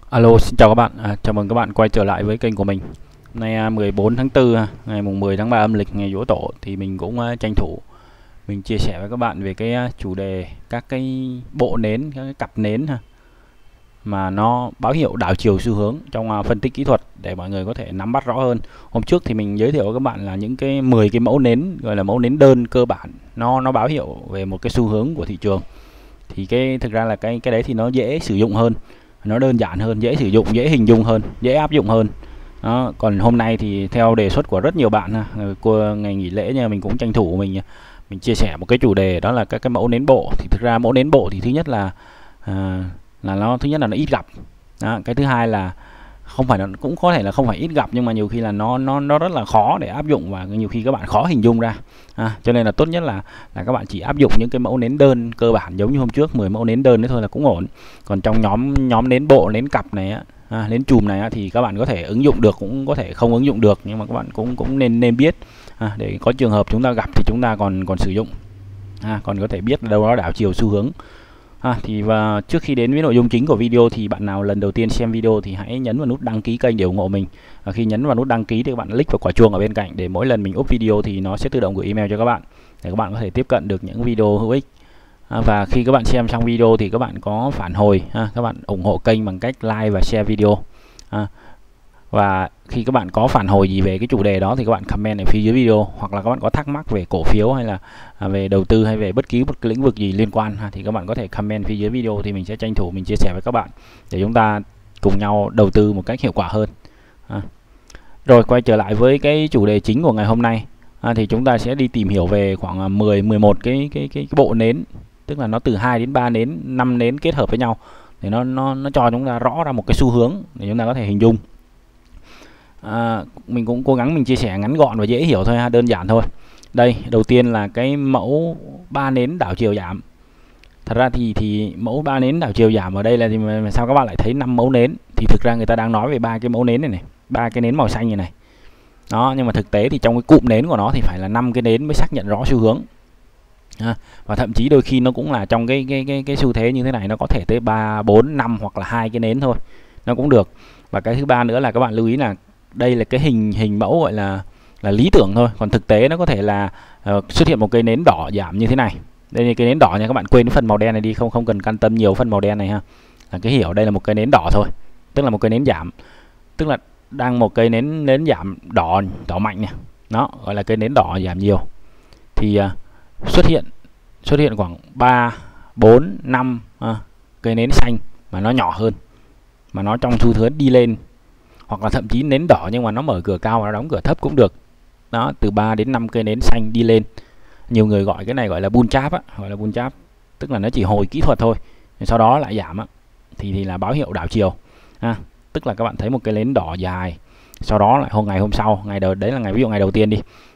Alo, xin chào các bạn. Chào mừng các bạn quay trở lại với kênh của mình. Hôm nay 14 tháng 4, ngày mùng 10 tháng 3 âm lịch, ngày Giỗ Tổ thì mình cũng tranh thủ mình chia sẻ với các bạn về cái chủ đề các cái bộ nến, các cái cặp nến mà nó báo hiệu đảo chiều xu hướng trong phân tích kỹ thuật để mọi người có thể nắm bắt rõ hơn. Hôm trước thì mình giới thiệu với các bạn là những cái 10 cái mẫu nến gọi là mẫu nến đơn cơ bản, nó báo hiệu về một cái xu hướng của thị trường. Thì thực ra là cái đấy thì nó dễ sử dụng hơn, nó đơn giản hơn, dễ sử dụng, dễ hình dung hơn, dễ áp dụng hơn. Đó, còn hôm nay thì theo đề xuất của rất nhiều bạn cô ngày nghỉ lễ nha, mình cũng tranh thủ mình chia sẻ một cái chủ đề, đó là các cái mẫu nến bộ. Thì thực ra mẫu nến bộ thì thứ nhất là nó ít gặp. Đó, cái thứ hai là không phải, nó cũng có thể là không phải ít gặp, nhưng mà nhiều khi là nó rất là khó để áp dụng, và nhiều khi các bạn khó hình dung ra. Cho nên là tốt nhất là các bạn chỉ áp dụng những cái mẫu nến đơn cơ bản giống như hôm trước, 10 mẫu nến đơn đấy thôi là cũng ổn. Còn trong nhóm nến bộ, nến cặp này nến chùm này thì các bạn có thể ứng dụng được, cũng có thể không ứng dụng được, nhưng mà các bạn cũng nên biết để có trường hợp chúng ta gặp thì chúng ta còn sử dụng, còn có thể biết đâu đó đảo chiều xu hướng. Và trước khi đến với nội dung chính của video thì bạn nào lần đầu tiên xem video thì hãy nhấn vào nút đăng ký kênh để ủng hộ mình. Khi nhấn vào nút đăng ký thì các bạn click vào quả chuông ở bên cạnh để mỗi lần mình up video thì nó sẽ tự động gửi email cho các bạn, để các bạn có thể tiếp cận được những video hữu ích. Và khi các bạn xem xong video thì các bạn có phản hồi, các bạn ủng hộ kênh bằng cách like và share video. Và khi các bạn có phản hồi gì về cái chủ đề đó thì các bạn comment ở phía dưới video, hoặc là các bạn có thắc mắc về cổ phiếu hay là về đầu tư hay về bất kỳ một cái lĩnh vực gì liên quan thì các bạn có thể comment phía dưới video, thì mình sẽ tranh thủ mình chia sẻ với các bạn để chúng ta cùng nhau đầu tư một cách hiệu quả hơn. Rồi quay trở lại với cái chủ đề chính của ngày hôm nay, thì chúng ta sẽ đi tìm hiểu về khoảng 11 cái bộ nến, tức là nó từ 2 đến 3 nến, 5 nến kết hợp với nhau để nó cho chúng ta rõ ra một cái xu hướng để chúng ta có thể hình dung. Mình cũng cố gắng mình chia sẻ ngắn gọn và dễ hiểu thôi, đơn giản thôi. Đây, đầu tiên là cái mẫu 3 nến đảo chiều giảm. Thật ra thì mẫu 3 nến đảo chiều giảm ở đây là gì mà sao các bạn lại thấy 5 mẫu nến? Thì thực ra người ta đang nói về 3 cái mẫu nến này, 3 cái nến màu xanh này. Đó, nhưng mà thực tế thì trong cái cụm nến của nó thì phải là 5 cái nến mới xác nhận rõ xu hướng. Và thậm chí đôi khi nó cũng là trong cái xu thế như thế này, nó có thể tới 3, 4, 5 hoặc là 2 cái nến thôi, nó cũng được. Và cái thứ ba nữa là các bạn lưu ý là đây là cái hình mẫu gọi là lý tưởng thôi, còn thực tế nó có thể là xuất hiện một cây nến đỏ giảm như thế này. Đây là cây nến đỏ nha, các bạn quên cái phần màu đen này đi, không cần quan tâm nhiều phần màu đen này ha. Là cái hiểu đây là một cây nến đỏ thôi, tức là một cây nến giảm, tức là đang một cây nến giảm đỏ mạnh này, nó gọi là cây nến đỏ giảm nhiều. Thì xuất hiện khoảng 3, 4, 5 cây nến xanh mà nó nhỏ hơn, mà nó trong xu hướng đi lên, hoặc là thậm chí nến đỏ nhưng mà nó mở cửa cao và nó đóng cửa thấp cũng được. Đó, từ 3 đến 5 cây nến xanh đi lên. Nhiều người gọi cái này gọi là bull chap gọi là bull chap, tức là nó chỉ hồi kỹ thuật thôi, sau đó lại giảm thì là báo hiệu đảo chiều. Tức là các bạn thấy một cái nến đỏ dài, sau đó lại ngày hôm sau, đấy là ví dụ ngày đầu tiên đi,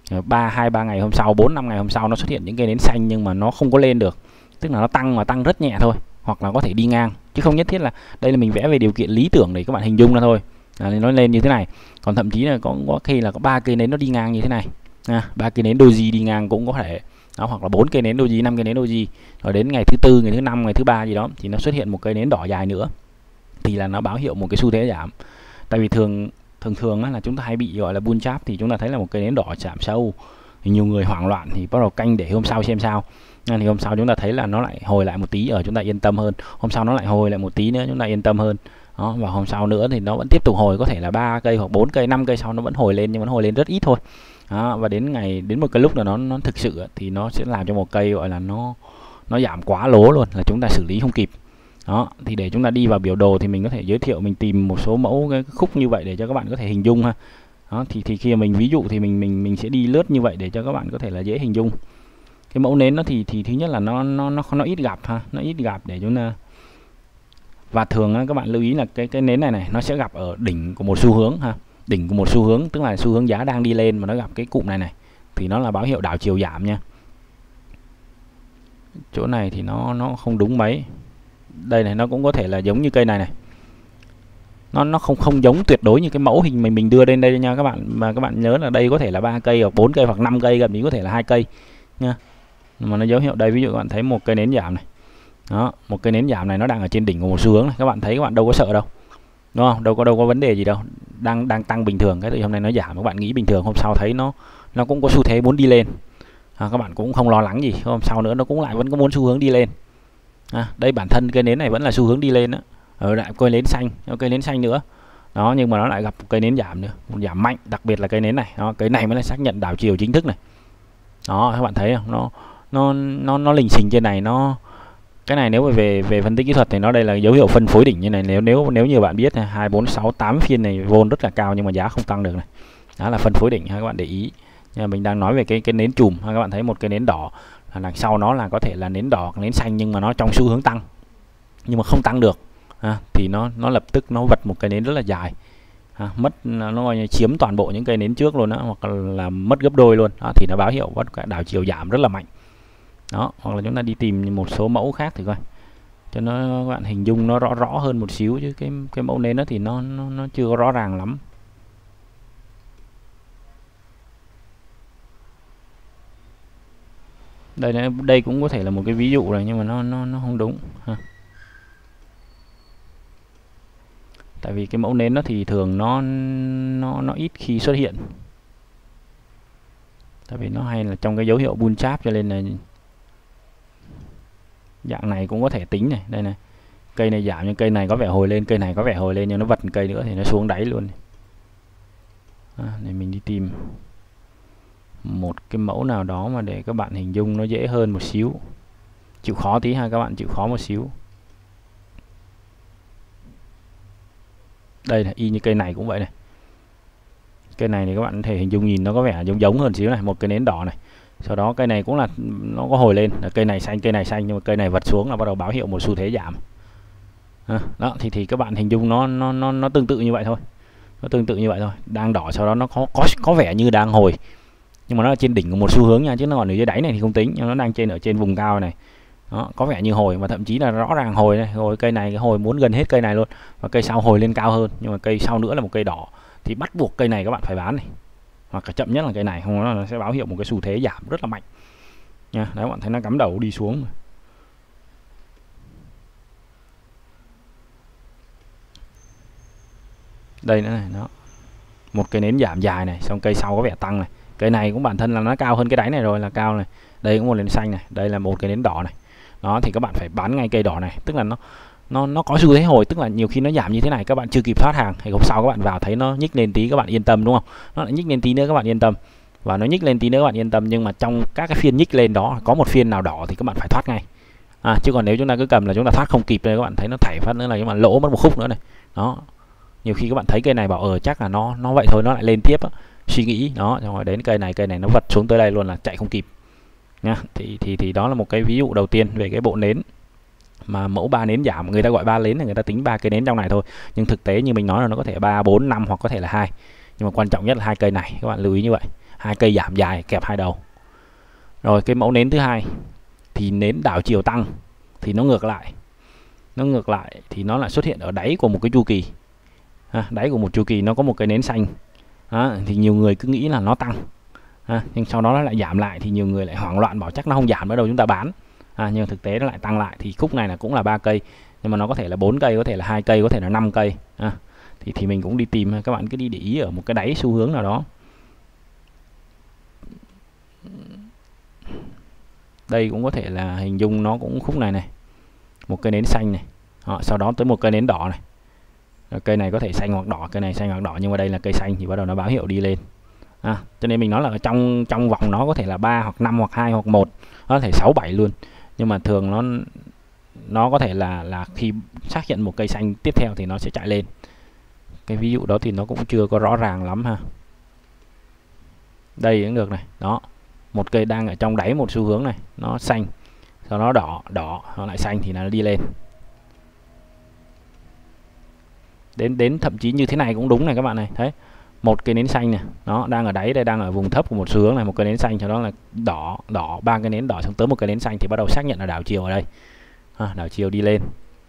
2-3 ngày hôm sau, 4-5 ngày hôm sau nó xuất hiện những cây nến xanh nhưng mà nó không có lên được, tức là nó tăng mà tăng rất nhẹ thôi, hoặc là có thể đi ngang, chứ không nhất thiết là đây là mình vẽ về điều kiện lý tưởng để các bạn hình dung ra thôi. Nó lên như thế này, còn thậm chí là có khi là có 3 cây nến nó đi ngang như thế này, 3 cây nến doji đi ngang cũng có thể đó, hoặc là 4 cây nến doji, 5 cây nến doji, rồi đến ngày thứ tư, ngày thứ năm, ngày thứ ba gì đó thì nó xuất hiện một cây nến đỏ dài nữa, thì là nó báo hiệu một cái xu thế giảm. Tại vì thường là chúng ta hay bị gọi là bull chap, thì chúng ta thấy là một cây nến đỏ giảm sâu thì nhiều người hoảng loạn thì bắt đầu canh để hôm sau xem sao. Thì hôm sau chúng ta thấy là nó lại hồi lại một tí, chúng ta yên tâm hơn. Hôm sau nó lại hồi lại một tí nữa, chúng ta yên tâm hơn. Đó, và hôm sau nữa thì nó vẫn tiếp tục hồi, có thể là 3 cây hoặc 4 cây, 5 cây sau nó vẫn hồi lên, nhưng mà nó hồi lên rất ít thôi. Đó, và đến một cái lúc là nó thực sự thì nó sẽ làm cho một cây gọi là nó giảm quá lố luôn, là chúng ta xử lý không kịp. Đó, thì để chúng ta đi vào biểu đồ thì mình có thể giới thiệu, mình tìm một số mẫu cái khúc như vậy để cho các bạn có thể hình dung ha. Đó, thì khi mà mình ví dụ thì mình sẽ đi lướt như vậy để cho các bạn có thể là dễ hình dung. Cái mẫu nến nó thì thứ nhất là nó ít gặp nó ít gặp để chúng ta. Và thường các bạn lưu ý là cái nến này nó sẽ gặp ở đỉnh của một xu hướng đỉnh của một xu hướng, tức là xu hướng giá đang đi lên mà nó gặp cái cụm này thì nó là báo hiệu đảo chiều giảm nha. Chỗ này thì nó không đúng mấy. Đây này, nó cũng có thể là giống như cây này, nó không giống tuyệt đối như cái mẫu hình mình đưa lên đây nha các bạn, mà các bạn nhớ là đây có thể là 3 cây hoặc 4 cây hoặc 5 cây, gần như có thể là 2 cây nha. Mà nó dấu hiệu đây, ví dụ các bạn thấy một cây nến giảm này, đó, một cây nến giảm này nó đang ở trên đỉnh của một xu hướng này, các bạn thấy, các bạn đâu có sợ đâu. đúng không? Đâu có vấn đề gì đâu, đang tăng bình thường, cái từ hôm nay nó giảm các bạn nghĩ bình thường, hôm sau thấy nó cũng có xu thế muốn đi lên, các bạn cũng không lo lắng gì, hôm sau nữa nó cũng lại vẫn có muốn xu hướng đi lên. Đây bản thân cây nến này vẫn là xu hướng đi lên đó, ở lại cây nến xanh, cây nến xanh nữa đó, nhưng mà nó lại gặp cây nến giảm nữa, một giảm mạnh, đặc biệt là cây nến này đó, cái này mới là xác nhận đảo chiều chính thức này đó, các bạn thấy không, nó lình xình trên này, cái này nếu mà về phân tích kỹ thuật thì nó đây là dấu hiệu phân phối đỉnh như này, nếu như bạn biết 2 4 6 8 phiên này vol rất là cao nhưng mà giá không tăng được này, đó là phân phối đỉnh các bạn để ý. Nhưng mình đang nói về cái nến chùm, các bạn thấy một cái nến đỏ, đằng sau nó là có thể là nến đỏ, nến xanh nhưng mà nó trong xu hướng tăng nhưng mà không tăng được, thì nó lập tức nó vật một cái nến rất là dài, mất nó coi như chiếm toàn bộ những cây nến trước luôn đó, hoặc là mất gấp đôi luôn đó, thì nó báo hiệu bắt cả đảo chiều giảm rất là mạnh đó. Hoặc là chúng ta đi tìm một số mẫu khác thì coi cho nó các bạn hình dung nó rõ hơn một xíu, chứ cái mẫu nến đó thì nó chưa có rõ ràng lắm. Đây cũng có thể là một cái ví dụ này nhưng mà nó không đúng ha. Tại vì cái mẫu nến đó thì thường nó ít khi xuất hiện, tại vì nó hay là trong cái dấu hiệu bull chap, cho nên là dạng này cũng có thể tính này. Đây này, cây này giảm nhưng cây này có vẻ hồi lên, cây này có vẻ hồi lên nhưng nó vật cây nữa thì nó xuống đáy luôn. Để mình đi tìm một cái mẫu nào đó mà để các bạn hình dung nó dễ hơn một xíu, chịu khó tí ha, các bạn chịu khó một xíu. Đây là y như cây này cũng vậy này, cây này thì các bạn có thể hình dung nhìn nó có vẻ giống hơn xíu này, một cái nến đỏ này, sau đó cây này cũng là nó có hồi lên, là cây này xanh nhưng mà cây này vật xuống là bắt đầu báo hiệu một xu thế giảm. Đó thì các bạn hình dung nó tương tự như vậy thôi, nó tương tự như vậy thôi, đang đỏ sau đó nó có vẻ như đang hồi, nhưng mà nó là trên đỉnh của một xu hướng nha, chứ nó còn ở dưới đáy này thì không tính, nhưng nó đang ở trên vùng cao này đó, có vẻ như hồi, mà thậm chí là rõ ràng hồi này, hồi cây này cái hồi muốn gần hết cây này luôn, và cây sau hồi lên cao hơn, nhưng mà cây sau nữa là một cây đỏ thì bắt buộc cây này các bạn phải bán này, hoặc là chậm nhất là cây này, không nó sẽ báo hiệu một cái xu thế giảm rất là mạnh nha. Đấy, các bạn thấy nó cắm đầu đi xuống. Đây nữa này, đó một cây nến giảm dài này, xong cây sau có vẻ tăng này, cây này cũng bản thân là nó cao hơn cái đáy này rồi, là cao này, đây cũng một nến xanh này, đây là một cái nến đỏ này đó, thì các bạn phải bán ngay cây đỏ này, tức là nó có xu thế hồi, tức là nhiều khi nó giảm như thế này các bạn chưa kịp thoát hàng thì hôm sau các bạn vào thấy nó nhích lên tí các bạn yên tâm, đúng không, nó lại nhích lên tí nữa các bạn yên tâm, và nó nhích lên tí nữa các bạn yên tâm, nhưng mà trong các cái phiên nhích lên đó có một phiên nào đỏ thì các bạn phải thoát ngay, chứ còn nếu chúng ta cứ cầm là chúng ta thoát không kịp đây, các bạn thấy nó thảy phát nữa là các bạn lỗ mất một khúc nữa này đó. Nhiều khi các bạn thấy cây này bảo chắc là nó vậy thôi, nó lại lên tiếp đó. Suy nghĩ đó, rồi đến cây này nó vật xuống tới đây luôn là chạy không kịp nha. Thì đó là một cái ví dụ đầu tiên về cái bộ nến mà mẫu 3 nến giảm, người ta gọi 3 nến là người ta tính 3 cây nến trong này thôi, nhưng thực tế như mình nói là nó có thể 3 4 5 hoặc có thể là 2, nhưng mà quan trọng nhất là 2 cây này, các bạn lưu ý như vậy, 2 cây giảm dài kẹp 2 đầu. Rồi cái mẫu nến thứ hai thì nến đảo chiều tăng, thì nó ngược lại thì nó lại xuất hiện ở đáy của một cái chu kỳ, đáy của một chu kỳ nó có một cái nến xanh thì nhiều người cứ nghĩ là nó tăng, nhưng sau đó nó lại giảm lại, thì nhiều người lại hoảng loạn bảo chắc nó không giảm nữa đâu chúng ta bán, nhưng thực tế nó lại tăng lại, thì khúc này là cũng là 3 cây, nhưng mà nó có thể là 4 cây, có thể là 2 cây, có thể là 5 cây, thì mình cũng đi tìm, các bạn cứ đi để ý ở một cái đáy xu hướng nào đó. Đây cũng có thể là hình dung nó cũng khúc này này, một cây nến xanh này, sau đó tới một cây nến đỏ này. Rồi cây này có thể xanh hoặc đỏ, cây này xanh hoặc đỏ, nhưng mà đây là cây xanh thì bắt đầu nó báo hiệu đi lên. Cho nên mình nói là trong vòng nó có thể là 3 hoặc 5 hoặc 2 hoặc 1, nó có thể 6 7 luôn, nhưng mà thường nó có thể là khi xác nhận một cây xanh tiếp theo thì nó sẽ chạy lên. Cái ví dụ đó thì nó cũng chưa có rõ ràng lắm ha. Đây cũng được này, đó một cây đang ở trong đáy một xu hướng này, nó xanh, sau đó đỏ nó lại xanh thì nó đi lên. Đến thậm chí như thế này cũng đúng này các bạn này, thấy một cây nến xanh này, nó đang ở đáy đây, đang ở vùng thấp của một xu hướng này, một cây nến xanh, sau đó là đỏ 3 cây nến đỏ, xong tới một cây nến xanh thì bắt đầu xác nhận là đảo chiều ở đây, đảo chiều đi lên.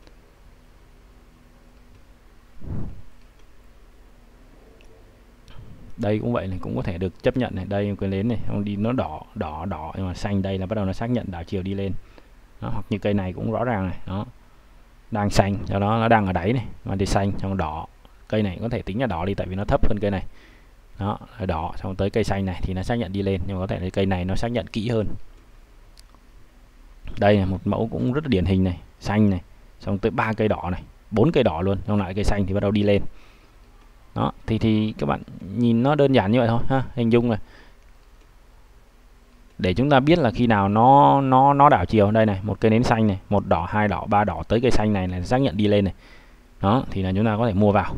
Đây cũng vậy này, cũng có thể được chấp nhận này, đây cây nến này không đi, nó đỏ nhưng mà xanh, đây là bắt đầu nó xác nhận đảo chiều đi lên đó. Hoặc như cây này cũng rõ ràng này, đó đang xanh, sau đó nó đang ở đáy này mà đi xanh, xong cây này có thể tính là đỏ đi tại vì nó thấp hơn cây này. Đó, đỏ xong tới cây xanh này thì nó xác nhận đi lên, nhưng mà có thể là cây này nó xác nhận kỹ hơn. Đây là một mẫu cũng rất là điển hình này, xanh này, xong tới 3 cây đỏ này, 4 cây đỏ luôn, xong lại cây xanh thì bắt đầu đi lên. Đó, thì các bạn nhìn nó đơn giản như vậy thôi ha, hình dung này. Để chúng ta biết là khi nào nó đảo chiều. Đây này, một cây nến xanh này, một đỏ, hai đỏ, ba đỏ tới cây xanh này là xác nhận đi lên này. Đó, thì là chúng ta có thể mua vào.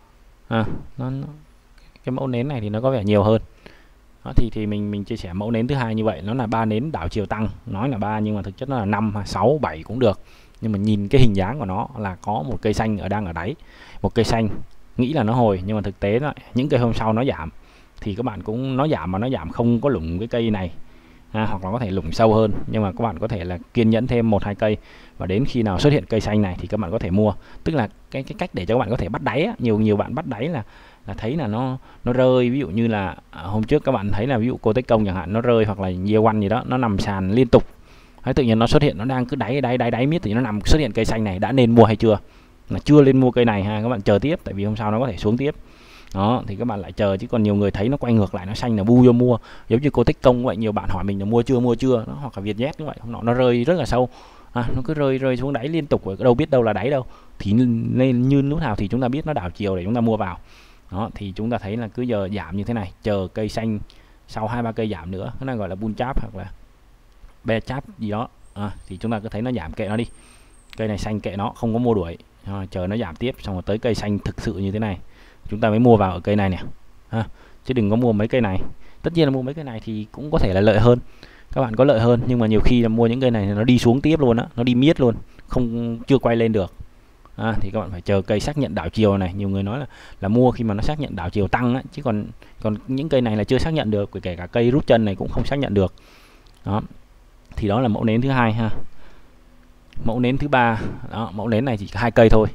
Cái mẫu nến này thì nó có vẻ nhiều hơn. Đó, thì mình chia sẻ mẫu nến thứ hai như vậy, nó là 3 nến đảo chiều tăng, nói là 3 nhưng mà thực chất nó là 5, 6, 7 cũng được. Nhưng mà nhìn cái hình dáng của nó là có một cây xanh đang ở đáy, một cây xanh nghĩ là nó hồi, nhưng mà thực tế là những cây hôm sau nó giảm, thì các bạn cũng nó giảm mà nó giảm không có lủng cái cây này, hoặc là có thể lủng sâu hơn, nhưng mà các bạn có thể là kiên nhẫn thêm 1-2 cây, và đến khi nào xuất hiện cây xanh này thì các bạn có thể mua. Tức là cái cách để cho các bạn có thể bắt đáy á. Nhiều bạn bắt đáy là thấy là nó rơi, ví dụ như là hôm trước các bạn thấy là ví dụ cô Tech Công chẳng hạn, nó rơi, hoặc là Year One gì đó, nó nằm sàn liên tục, thấy tự nhiên nó xuất hiện, nó đang cứ đáy miết thì nó nằm xuất hiện cây xanh này, đã nên mua hay chưa? Là chưa lên mua cây này ha, các bạn chờ tiếp, tại vì hôm sau nó có thể xuống tiếp. Đó, thì các bạn lại chờ, chứ còn nhiều người thấy nó quay ngược lại, nó xanh là bu vô mua. Giống như cô Tech Công vậy, nhiều bạn hỏi mình là mua chưa đó, hoặc là Vietjet như vậy, hôm nọ nó rơi rất là sâu, nó cứ rơi xuống đáy liên tục, rồi đâu biết đâu là đáy đâu, thì nên như lúc nào thì chúng ta biết nó đảo chiều để chúng ta mua vào. Đó, thì chúng ta thấy là cứ giờ giảm như thế này, chờ cây xanh sau 2-3 cây giảm nữa, cái này gọi là bull chap hoặc là bear chap gì đó, thì chúng ta cứ thấy nó giảm, kệ nó đi, cây này xanh kệ nó, không có mua đuổi, chờ nó giảm tiếp, xong rồi tới cây xanh thực sự như thế này chúng ta mới mua vào ở cây này nè, chứ đừng có mua mấy cây này. Tất nhiên là mua mấy cây này thì cũng có thể là lợi hơn, các bạn có lợi hơn, nhưng mà nhiều khi là mua những cây này nó đi xuống tiếp luôn á, nó đi miết luôn, chưa quay lên được. Thì các bạn phải chờ cây xác nhận đảo chiều này. Nhiều người nói là mua khi mà nó xác nhận đảo chiều tăng á, chứ còn những cây này là chưa xác nhận được, kể cả cây rút chân này cũng không xác nhận được. Đó, thì đó là mẫu nến thứ hai ha. Mẫu nến thứ ba, đó, mẫu nến này chỉ 2 cây thôi.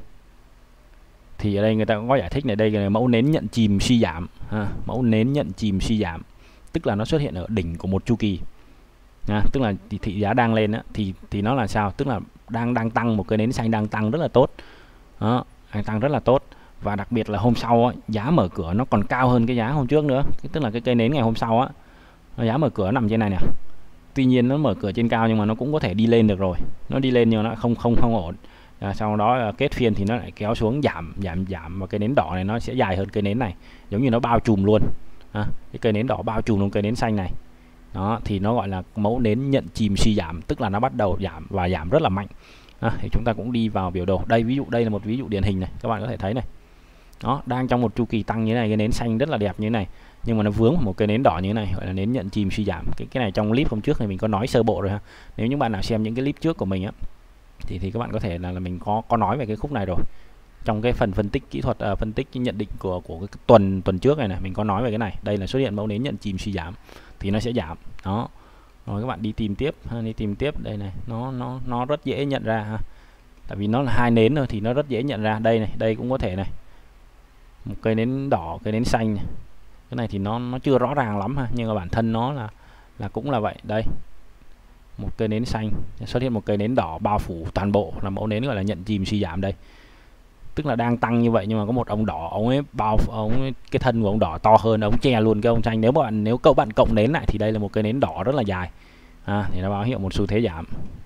Thì ở đây người ta cũng có giải thích này, đây là mẫu nến nhận chìm suy giảm, mẫu nến nhận chìm suy giảm, tức là nó xuất hiện ở đỉnh của một chu kỳ. Tức là thị giá đang lên á, thì nó là sao? Tức là đang tăng, một cái nến xanh đang tăng rất là tốt. Đó, tăng rất là tốt, và đặc biệt là hôm sau á, giá mở cửa nó còn cao hơn cái giá hôm trước nữa. Tức là cái cây nến ngày hôm sau á, giá mở cửa nằm trên này nè. Tuy nhiên nó mở cửa trên cao nhưng mà nó cũng có thể đi lên được rồi. Nó đi lên nhưng mà nó không ổn. Sau đó kết phiên thì nó lại kéo xuống giảm, và cây nến đỏ này nó sẽ dài hơn cây nến này, giống như nó bao trùm luôn. Cái cây nến đỏ bao trùm luôn cây nến xanh này. Đó, thì nó gọi là mẫu nến nhận chìm suy giảm, tức là nó bắt đầu giảm và giảm rất là mạnh. Thì chúng ta cũng đi vào biểu đồ. Đây, ví dụ đây là một ví dụ điển hình này, các bạn có thể thấy này. Đó, đang trong một chu kỳ tăng như thế này, cái nến xanh rất là đẹp như thế này, nhưng mà nó vướng một cái nến đỏ như thế này, gọi là nến nhận chìm suy giảm. Cái này trong clip hôm trước thì mình có nói sơ bộ rồi ha. Nếu những bạn nào xem những cái clip trước của mình á, thì các bạn có thể là mình có nói về cái khúc này rồi. Trong cái phần phân tích kỹ thuật, phân tích cái nhận định của cái tuần trước này mình có nói về cái này. Đây là xuất hiện mẫu nến nhận chìm suy giảm thì nó sẽ giảm. Đó, rồi các bạn đi tìm tiếp, đây này, nó rất dễ nhận ra ha, tại vì nó là 2 nến thôi thì nó rất dễ nhận ra. Đây này, đây cũng có thể này, một cây nến đỏ, cây nến xanh này. Cái này thì nó chưa rõ ràng lắm ha, nhưng mà bản thân nó là cũng là vậy. Đây, một cây nến xanh xuất hiện một cây nến đỏ bao phủ toàn bộ, là mẫu nến gọi là nhận chìm suy giảm đây. Tức là đang tăng như vậy nhưng mà có một ông đỏ, ông ấy cái thân của ông đỏ to hơn, ông che luôn cái ông xanh. Nếu cậu bạn cộng nến lại thì đây là một cây nến đỏ rất là dài, thì nó báo hiệu một xu thế giảm.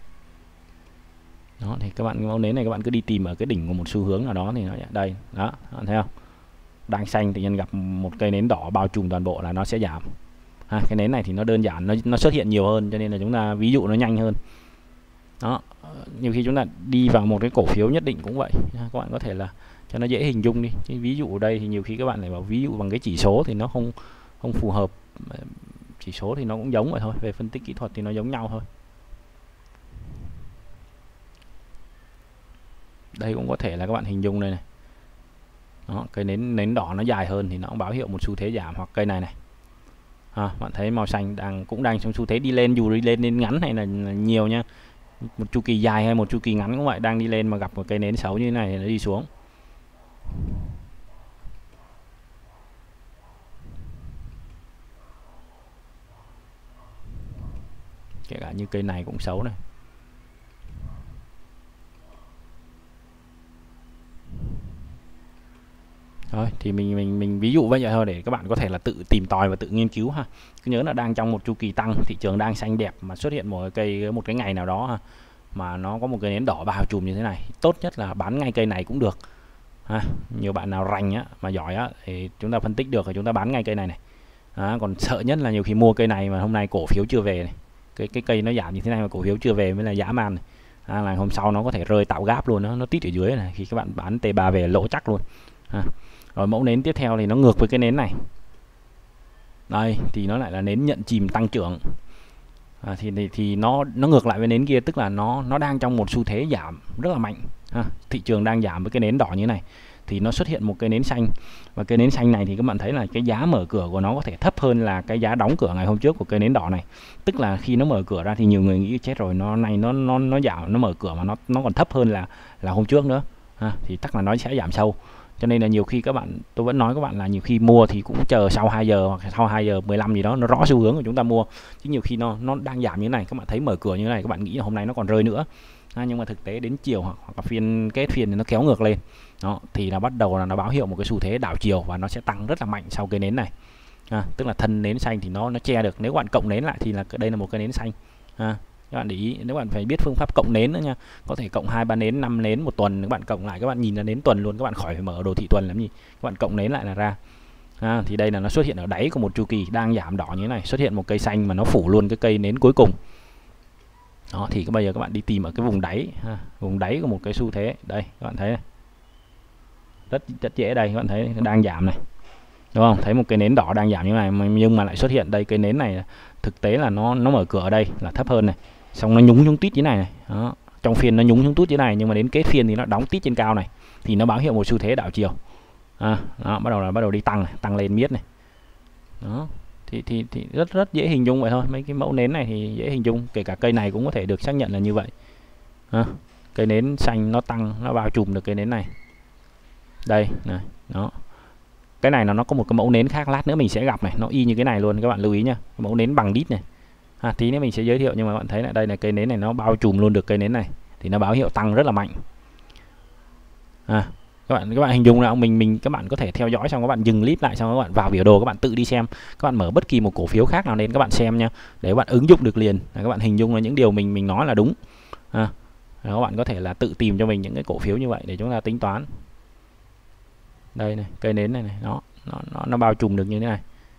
Đó, thì các bạn mẫu nến này các bạn cứ đi tìm ở cái đỉnh của một xu hướng nào đó thì nó đây, đó, thấy không? Đang xanh tự nhiên gặp một cây nến đỏ bao trùm toàn bộ là nó sẽ giảm. Cái nến này thì nó đơn giản, nó xuất hiện nhiều hơn cho nên là chúng ta ví dụ nó nhanh hơn. Đó, nhiều khi chúng ta đi vào một cái cổ phiếu nhất định cũng vậy, các bạn có thể là cho nó dễ hình dung đi. Cái ví dụ ở đây thì nhiều khi các bạn lại bảo ví dụ bằng cái chỉ số thì nó không phù hợp. Chỉ số thì nó cũng giống vậy thôi, về phân tích kỹ thuật thì nó giống nhau thôi. Đây cũng có thể là các bạn hình dung đây này. Đó, cây nến đỏ nó dài hơn thì nó cũng báo hiệu một xu thế giảm. Hoặc cây này này, bạn thấy màu xanh cũng đang trong xu thế đi lên, dù đi lên ngắn hay là nhiều nha, một chu kỳ dài hay một chu kỳ ngắn cũng vậy, đang đi lên mà gặp một cây nến xấu như thế này thì nó đi xuống. Kể cả như cây này cũng xấu này. Thôi thì mình ví dụ vậy thôi để các bạn có thể là tự tìm tòi và tự nghiên cứu ha. Cứ nhớ là đang trong một chu kỳ tăng, thị trường đang xanh đẹp mà xuất hiện một cái ngày nào đó ha, mà nó có một cái nến đỏ bao trùm như thế này, tốt nhất là bán ngay cây này cũng được ha. Nhiều bạn nào rành á mà giỏi á thì chúng ta phân tích được thì chúng ta bán ngay cây này này. Còn sợ nhất là nhiều khi mua cây này mà hôm nay cổ phiếu chưa về này. Cái cây nó giảm như thế này mà cổ phiếu chưa về mới là dã man này. Là hôm sau nó có thể rơi tạo gáp luôn, nó tít ở dưới này, khi các bạn bán T3 về lỗ chắc luôn. Rồi mẫu nến tiếp theo thì nó ngược với cái nến này. Đây thì nó lại là nến nhận chìm tăng trưởng. Thì nó ngược lại với nến kia, tức là nó đang trong một xu thế giảm rất là mạnh. Thị trường đang giảm với cái nến đỏ như thế này thì nó xuất hiện một cái nến xanh, và cái nến xanh này thì các bạn thấy là cái giá mở cửa của nó có thể thấp hơn là cái giá đóng cửa ngày hôm trước của cái nến đỏ này. Tức là khi nó mở cửa ra thì nhiều người nghĩ chết rồi, nó giảm, nó mở cửa mà nó còn thấp hơn là hôm trước nữa. Thì chắc là nó sẽ giảm sâu. Cho nên là nhiều khi các bạn, tôi vẫn nói các bạn là nhiều khi mua thì cũng chờ sau 2 giờ hoặc sau 2 giờ 15 gì đó nó rõ xu hướng của chúng ta mua. Chứ nhiều khi nó đang giảm như thế này, các bạn thấy mở cửa như thế này các bạn nghĩ là hôm nay nó còn rơi nữa. Nhưng mà thực tế đến chiều hoặc là phiên kết phiên thì nó kéo ngược lên. Đó, thì nó bắt đầu là nó báo hiệu một cái xu thế đảo chiều và nó sẽ tăng rất là mạnh sau cái nến này. Tức là thân nến xanh thì nó che được, nếu bạn cộng nến lại thì là đây là một cái nến xanh. Các bạn để ý, nếu bạn phải biết phương pháp cộng nến nữa nha, có thể cộng 2-3 nến, 5 nến một tuần, các bạn cộng lại các bạn nhìn là nến tuần luôn, các bạn khỏi phải mở đồ thị tuần làm gì, các bạn cộng nến lại là ra. Thì đây là nó xuất hiện ở đáy của một chu kỳ đang giảm đỏ như thế này, xuất hiện một cây xanh mà nó phủ luôn cái cây nến cuối cùng. Đó, thì bây giờ các bạn đi tìm ở cái vùng đáy, vùng đáy của một cái xu thế. Đây các bạn thấy này. Rất dễ đây, các bạn thấy đang giảm này, đúng không? Thấy một cái nến đỏ đang giảm như này nhưng mà lại xuất hiện đây cái nến này, thực tế là nó mở cửa ở đây là thấp hơn này, xong nó nhúng tít như này. Đó, trong phiên nó nhúng tít như này nhưng mà đến kết phiên thì nó đóng tít trên cao này, thì nó báo hiệu một xu thế đảo chiều. Đó, bắt đầu đi tăng này, tăng lên miết này. Đó, thì rất dễ hình dung vậy thôi. Mấy cái mẫu nến này thì dễ hình dung, kể cả cây này cũng có thể được xác nhận là như vậy. Cây nến xanh nó tăng, nó bao trùm được cây nến này. Đây này, đó. Cái này nó có một cái mẫu nến khác, lát nữa mình sẽ gặp này, nó y như cái này luôn, các bạn lưu ý nha. Mẫu nến bằng đít này. Tí nữa mình sẽ giới thiệu, nhưng mà các bạn thấy là đây là cây nến này nó bao trùm luôn được cây nến này, thì nó báo hiệu tăng rất là mạnh. Các bạn hình dung là các bạn có thể theo dõi xong các bạn dừng clip lại, xong các bạn vào biểu đồ các bạn tự đi xem, các bạn mở bất kỳ một cổ phiếu khác nào lên các bạn xem nha, để các bạn ứng dụng được liền. Các bạn hình dung là những điều mình nói là đúng. Các bạn có thể là tự tìm cho mình những cái cổ phiếu như vậy để chúng ta tính toán. Đây này, cây nến này nó bao trùm được như thế này.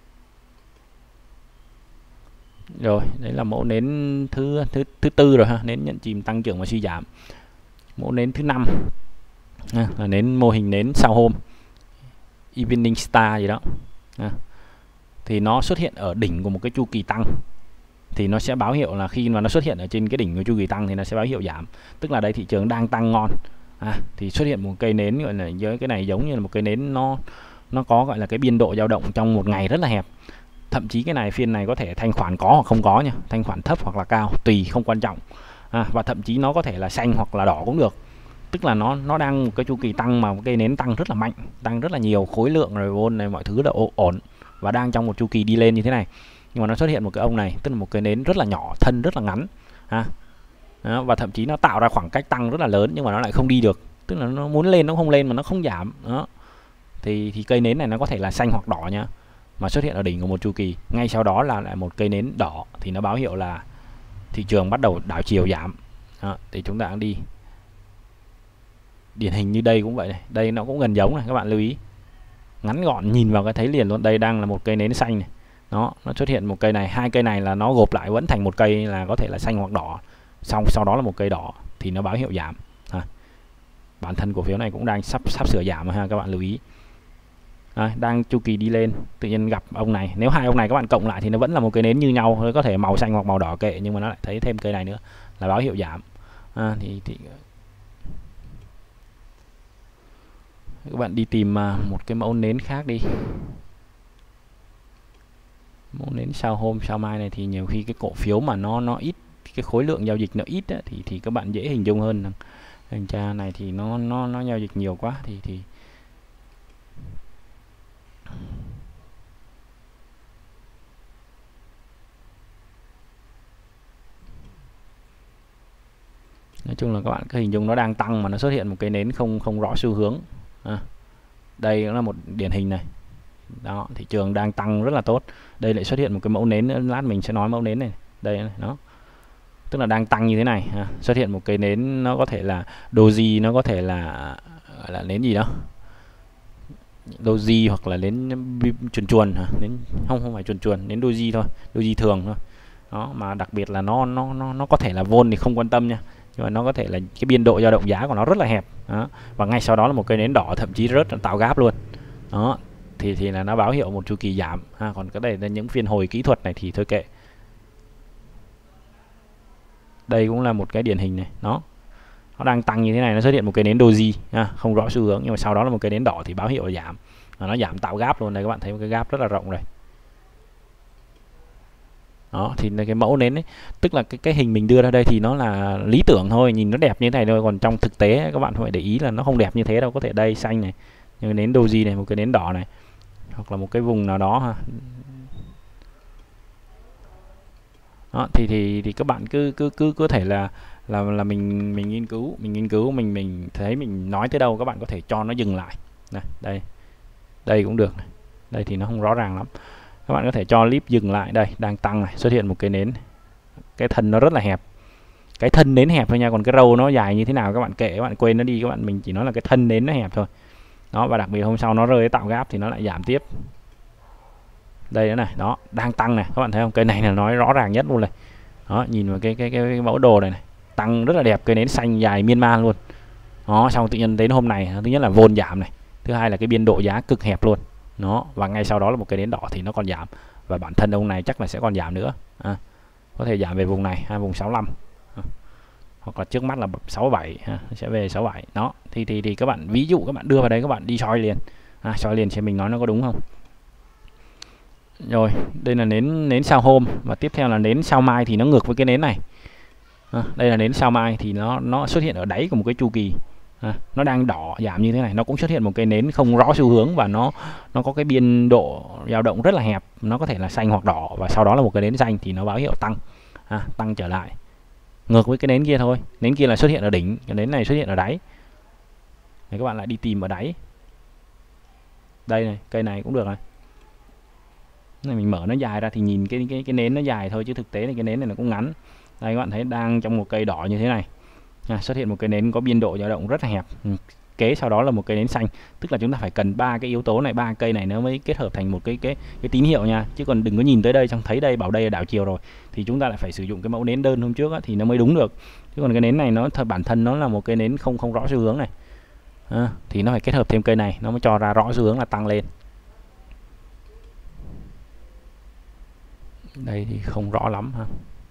Rồi, đấy là mẫu nến thứ tư rồi ha, nến nhận chìm tăng trưởng và suy giảm. Mẫu nến thứ 5 là nến mô hình nến sau hôm, Evening Star gì đó. Thì nó xuất hiện ở đỉnh của một cái chu kỳ tăng, thì nó sẽ báo hiệu là khi mà nó xuất hiện ở trên cái đỉnh của chu kỳ tăng thì nó sẽ báo hiệu giảm, tức là đây thị trường đang tăng ngon. Thì xuất hiện một cây nến gọi là với cái này giống như là một cây nến nó có gọi là cái biên độ dao động trong một ngày rất là hẹp. Thậm chí cái này phiên này có thể thanh khoản có hoặc không có nha, thanh khoản thấp hoặc là cao tùy, không quan trọng. Và thậm chí nó có thể là xanh hoặc là đỏ cũng được. Tức là nó đang một cái chu kỳ tăng mà cây nến tăng rất là mạnh, tăng rất là nhiều khối lượng rồi vốn này, mọi thứ là ổn và đang trong một chu kỳ đi lên như thế này. Nhưng mà nó xuất hiện một cái ông này, tức là một cái nến rất là nhỏ, thân rất là ngắn. Và thậm chí nó tạo ra khoảng cách tăng rất là lớn nhưng mà nó lại không đi được, tức là nó muốn lên nó không lên mà nó không giảm. Đó. Thì cây nến này nó có thể là xanh hoặc đỏ nhá, mà xuất hiện ở đỉnh của một chu kỳ, ngay sau đó là lại một cây nến đỏ, thì nó báo hiệu là thị trường bắt đầu đảo chiều giảm. Đó, thì chúng ta đi điển hình như đây cũng vậy này, đây nó cũng gần giống này, các bạn lưu ý, ngắn gọn nhìn vào cái thấy liền luôn. Đây đang là một cây nến xanh này, nó xuất hiện một cây này, hai cây này là nó gộp lại vẫn thành một cây là có thể là xanh hoặc đỏ, xong sau đó là một cây đỏ thì nó báo hiệu giảm. Bản thân cổ phiếu này cũng đang sắp sửa giảm ha, các bạn lưu ý. Đang chu kỳ đi lên, tự nhiên gặp ông này, nếu hai ông này các bạn cộng lại thì nó vẫn là một cây nến như nhau, có thể màu xanh hoặc màu đỏ kệ, nhưng mà nó lại thấy thêm cây này nữa là báo hiệu giảm. Thì các bạn đi tìm một cái mẫu nến khác đi. Mẫu nến sau hôm sau mai này thì nhiều khi cái cổ phiếu mà nó ít, cái khối lượng giao dịch nó ít á, thì các bạn dễ hình dung hơn. Thanh tra này thì nó giao dịch nhiều quá thì nói chung là các bạn cứ hình dung nó đang tăng mà nó xuất hiện một cái nến không rõ xu hướng. Đây cũng là một điển hình này. Đó, thị trường đang tăng rất là tốt. Đây lại xuất hiện một cái mẫu nến nữa, lát mình sẽ nói mẫu nến này. Đây này, nó tức là đang tăng như thế này ha. Xuất hiện một cái nến, nó có thể là doji, nó có thể là gọi là nến gì đó, doji hoặc là nến chuồn chuồn hả? Nến không phải chuồn chuồn, nến doji thôi, doji thường thôi. Đó, mà đặc biệt là nó có thể là vol thì không quan tâm nha, nhưng mà nó có thể là cái biên độ dao động giá của nó rất là hẹp. Đó, và ngay sau đó là một cái nến đỏ, thậm chí rất là tạo gap luôn. Đó, thì là nó báo hiệu một chu kỳ giảm ha. Còn cái này là những phiên hồi kỹ thuật này thì thôi kệ. Đây cũng là một cái điển hình này, nó đang tăng như thế này, nó xuất hiện một cái nến doji ha, không rõ xu hướng, nhưng mà sau đó là một cái nến đỏ thì báo hiệu là giảm, và nó giảm tạo gap luôn. Đây các bạn thấy một cái gap rất là rộng rồi. Đó, thì cái mẫu nến ấy, tức là cái hình mình đưa ra đây thì nó là lý tưởng thôi, nhìn nó đẹp như thế này thôi, còn trong thực tế các bạn phải để ý là nó không đẹp như thế đâu. Có thể đây xanh này, như nến doji này, một cái nến đỏ này, hoặc là một cái vùng nào đó ha. Đó, thì các bạn cứ có thể là mình nghiên cứu, mình thấy mình nói tới đâu các bạn có thể cho nó dừng lại này. Đây cũng được này. Đây thì nó không rõ ràng lắm, các bạn có thể cho clip dừng lại. Đây đang tăng này, xuất hiện một cái nến, cái thân nó rất là hẹp, cái thân nến hẹp thôi nha, còn cái râu nó dài như thế nào các bạn kệ, các bạn quên nó đi, các bạn mình chỉ nói là cái thân nến nó hẹp thôi. Đó, và đặc biệt hôm sau nó rơi tạo gap thì nó lại giảm tiếp. Đây nữa này, đó đang tăng này, các bạn thấy không? Cái này là nói rõ ràng nhất luôn này. Đó, nhìn vào cái mẫu đồ này, tăng rất là đẹp, cái nến xanh dài miên man luôn. Đó, xong tự nhiên đến hôm này, thứ nhất là vôn giảm này, thứ hai là cái biên độ giá cực hẹp luôn. Nó và ngay sau đó là một cái nến đỏ thì nó còn giảm, và bản thân ông này chắc là sẽ còn giảm nữa. Có thể giảm về vùng này, vùng 65, hoặc là trước mắt là 67, sẽ về 67. Đó, thì các bạn ví dụ các bạn đưa vào đây, các bạn đi soi liền, soi liền xem mình nói nó có đúng không. Rồi, đây là nến sao hôm, và tiếp theo là nến sao mai thì nó ngược với cái nến này. Đây là nến sao mai thì nó xuất hiện ở đáy của một cái chu kỳ. Nó đang đỏ giảm như thế này, nó cũng xuất hiện một cái nến không rõ xu hướng, và nó có cái biên độ dao động rất là hẹp, nó có thể là xanh hoặc đỏ, và sau đó là một cái nến xanh thì nó báo hiệu tăng, tăng trở lại, ngược với cái nến kia thôi. Nến kia là xuất hiện ở đỉnh, cái nến này xuất hiện ở đáy. Để các bạn lại đi tìm ở đáy. Đây này, cây này cũng được này. Này mình mở nó dài ra thì nhìn cái nến nó dài thôi, chứ thực tế là cái nến này nó cũng ngắn. Đây các bạn thấy đang trong một cây đỏ như thế này, xuất hiện một cái nến có biên độ dao động rất là hẹp, kế sau đó là một cái nến xanh. Tức là chúng ta phải cần ba cái yếu tố này, ba cây này nó mới kết hợp thành một cái tín hiệu nha, chứ còn đừng có nhìn tới đây xong thấy đây bảo đây là đảo chiều rồi, thì chúng ta lại phải sử dụng cái mẫu nến đơn hôm trước thì nó mới đúng được. Chứ còn cái nến này nó bản thân nó là một cái nến không rõ xu hướng này, thì nó phải kết hợp thêm cây này nó mới cho ra rõ xu hướng là tăng lên. Đây thì không rõ lắm ha.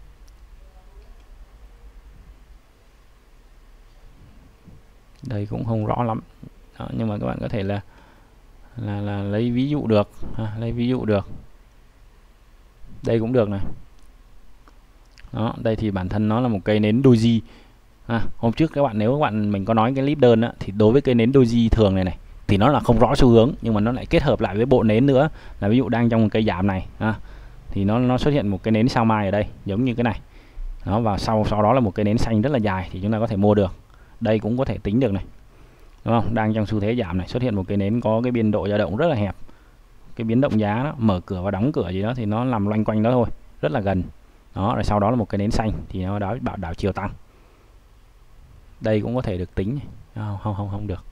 Đây cũng không rõ lắm. Đó, nhưng mà các bạn có thể là lấy ví dụ được, lấy ví dụ được. Đây cũng được này. Đó, đây thì bản thân nó là một cây nến doji. Hôm trước nếu các bạn mình có nói cái clip đơn thì đối với cây nến doji thường này thì nó là không rõ xu hướng, nhưng mà nó lại kết hợp lại với bộ nến nữa, là ví dụ đang trong một cây giảm này, thì nó xuất hiện một cái nến sao mai ở đây giống như cái này. Đó, và sau đó là một cái nến xanh rất là dài thì chúng ta có thể mua được. Đây cũng có thể tính được này, đúng không? Đang trong xu thế giảm này, xuất hiện một cái nến có cái biên độ dao động rất là hẹp, cái biến động giá đó, mở cửa và đóng cửa gì đó thì nó nằm loanh quanh đó thôi, rất là gần. Đó, rồi sau đó là một cái nến xanh thì nó đảo chiều tăng. Đây cũng có thể được tính. Không được.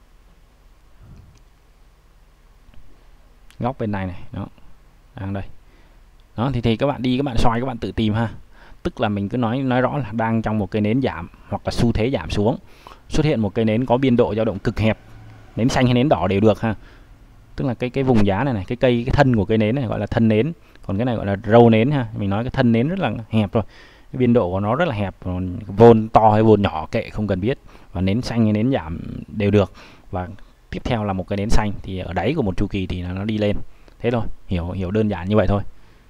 Góc bên này này, đó, đang đây. Đó thì các bạn đi, các bạn soi, các bạn tự tìm ha. Tức là mình cứ nói rõ là đang trong một cái nến giảm hoặc là xu thế giảm xuống, xuất hiện một cái nến có biên độ dao động cực hẹp, nến xanh hay nến đỏ đều được ha. Tức là cái vùng giá này cái thân của cây nến này gọi là thân nến, còn cái này gọi là râu nến ha. Mình nói cái thân nến rất là hẹp rồi, cái biên độ của nó rất là hẹp, còn vôn to hay vôn nhỏ kệ không cần biết, và nến xanh hay nến giảm đều được. Và tiếp theo là một cái nến xanh thì ở đáy của một chu kỳ thì nó đi lên. Thế thôi, hiểu đơn giản như vậy thôi.